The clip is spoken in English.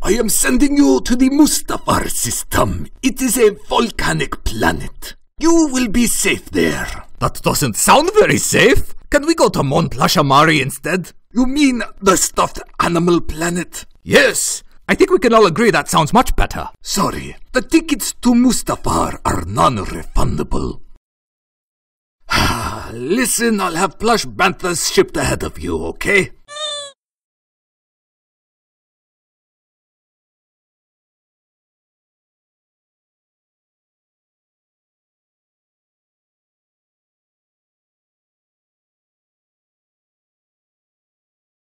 I am sending you to the Mustafar system. It is a volcanic planet. You will be safe there. That doesn't sound very safe. Can we go to Mon Plushamari instead? You mean the stuffed animal planet? Yes. I think we can all agree that sounds much better. Sorry, the tickets to Mustafar are non-refundable. Listen, I'll have plush banthas shipped ahead of you, okay?